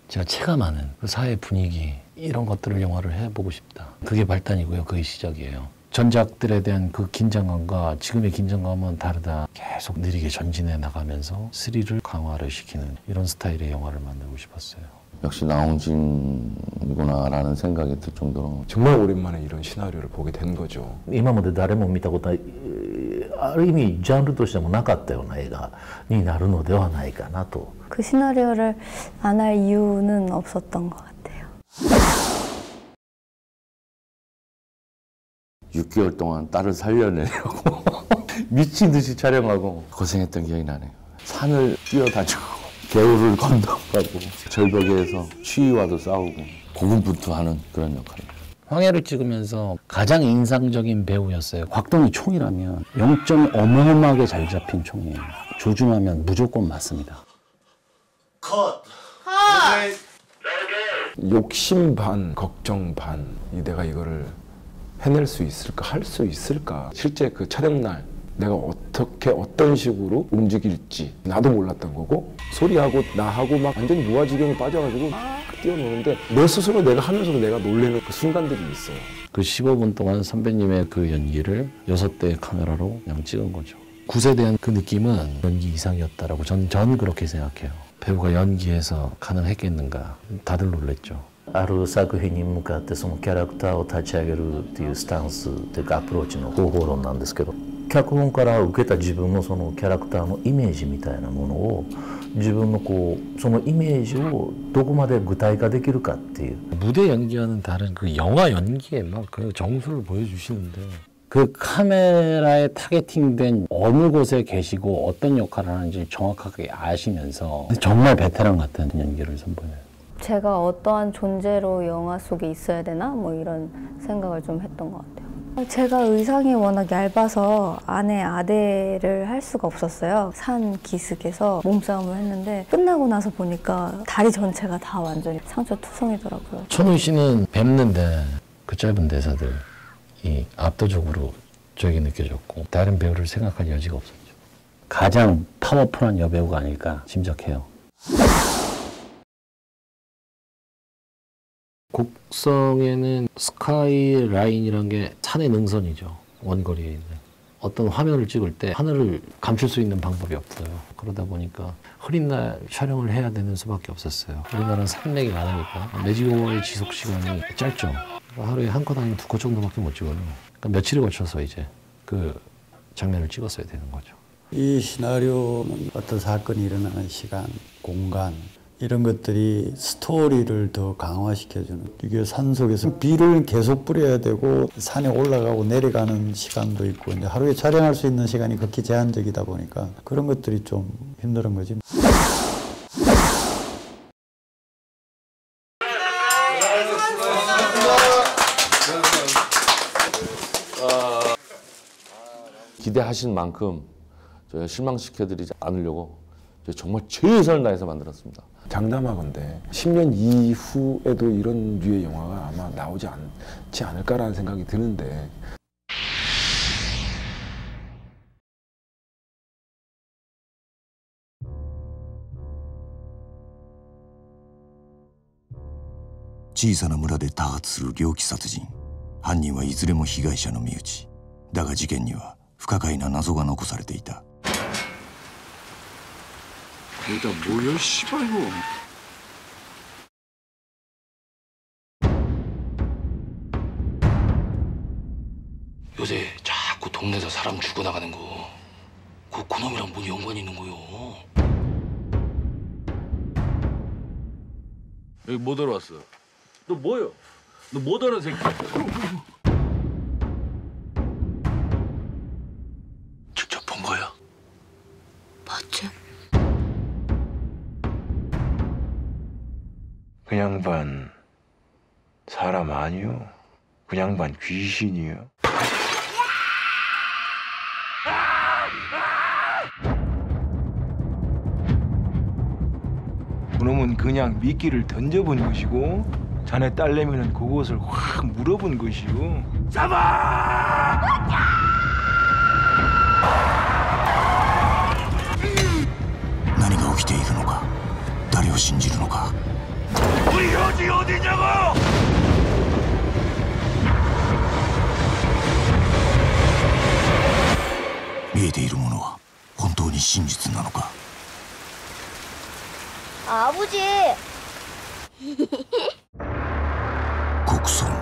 제가 체감하는 그 사회 분위기 이런 것들을 영화를 해보고 싶다. 그게 발단이고요. 그게 시작이에요. 전작들에 대한 그 긴장감과 지금의 긴장감은 다르다. 계속 느리게 전진해 나가면서 스릴을 강화를 시키는 이런 스타일의 영화를 만들고 싶었어요. 역시 나홍진이구나라는 생각이 들 정도로 정말 오랜만에 이런 시나리오를 보게 된 거죠. 今まで誰も見たことないある意味ジャンルとしてもなかったような映画になるのではないかなと。 그 시나리오를 안 할 이유는 없었던 것 같아요. 6개월 동안 딸을 살려내려고 미친 듯이 촬영하고 고생했던 기억이 나네요. 산을 뛰어다니고 개울을 건너가고 절벽에서 추위와도 싸우고 고군분투하는 그런 역할입니다. 황해를 찍으면서 가장 인상적인 배우였어요. 곽동이 총이라면 0점이 어마어마하게 잘 잡힌 총이에요. 조준하면 무조건 맞습니다. 컷! 욕심 반, 걱정 반. 내가 이거를 해낼 수 있을까, 할 수 있을까. 실제 그 촬영날 내가 어떻게 어떤 식으로 움직일지 나도 몰랐던 거고, 소리하고 나하고 막 완전히 무아지경에 빠져가지고 막 뛰어노는데 내 스스로 내가 하면서도 내가 놀래는 그 순간들이 있어요. 그 15분 동안 선배님의 그 연기를 6대의 카메라로 그냥 찍은 거죠. 굿에 대한 그 느낌은 연기 이상이었다라고 전 그렇게 생각해요. 배우가 연기해서 가능했겠는가. 다들 놀랬죠. ある作品に向かってそのキャラクターを立ち上げるっていうスタンスというかアプローチの方法論なんですけど、脚本から受けた自分のそのキャラクターのイメージみたいなものを自分のこうそのイメージをどこまで具体化できるかっていう무대 연기와는 다른 그 영화 연기에 막 그 정수를 보여주시는데 그 카메라에 타겟팅된 어느 곳에 계시고 어떤 역할을 하는지 정확하게 아시면서 정말 베테랑 같은 연기를 선보여요. 제가 어떠한 존재로 영화 속에 있어야 되나? 뭐 이런 생각을 좀 했던 것 같아요. 제가 의상이 워낙 얇아서 안에 아대를 할 수가 없었어요. 산 기슭에서 몸싸움을 했는데 끝나고 나서 보니까 다리 전체가 다 완전히 상처투성이더라고요. 천우 씨는 뵙는데 그 짧은 대사들이 압도적으로 저에게 느껴졌고 다른 배우를 생각할 여지가 없었죠. 가장 파워풀한 여배우가 아닐까 짐작해요. 곡성에는 스카이라인이란 게 산의 능선이죠. 원거리에 있는. 어떤 화면을 찍을 때 하늘을 감출 수 있는 방법이 없어요. 그러다 보니까 흐린 날 촬영을 해야 되는 수밖에 없었어요. 우리나라는 산맥이 많으니까 매직오버의 지속 시간이 짧죠. 하루에 한 컷 아니면 2컷 정도밖에 못 찍어요. 그러니까 며칠을 거쳐서 이제 그 장면을 찍었어야 되는 거죠. 이 시나리오는 어떤 사건이 일어나는 시간, 공간 이런 것들이 스토리를 더 강화시켜주는, 이게 산속에서 비를 계속 뿌려야 되고 산에 올라가고 내려가는 시간도 있고 이제 하루에 촬영할 수 있는 시간이 극히 제한적이다 보니까 그런 것들이 좀 힘든 거지. 기대하신 만큼 저희가 실망시켜드리지 않으려고 정말 최선을 다해서 만들었습니다. 장담하건대 10년 이후에도 이런 류의 영화가 아마 나오지 않지 않을까라는 생각이 드는데 小さな村で多発する猟奇殺人。犯人はいずれも被害者の身内。だが事件には不可解な謎が残されていた。 일단 뭐야 씨발 이거. 요새 자꾸 동네에서 사람 죽어나가는 거 그놈이랑 뭔 연관이 있는 거요? 여기 뭐 들어왔어? 너 뭐요? 너 뭐 하는 새끼? 직접 본 거야? 봤지? 그 양반 사람 아니요? 그 양반 귀신이요? 그놈은 그냥 미끼를 던져본 것이고 자네 딸내미는 그곳을 확 물어본 것이요. 잡아! 何が起きているのか誰を信じるのか見えているものは本当に真実なのか。 아버지. 国村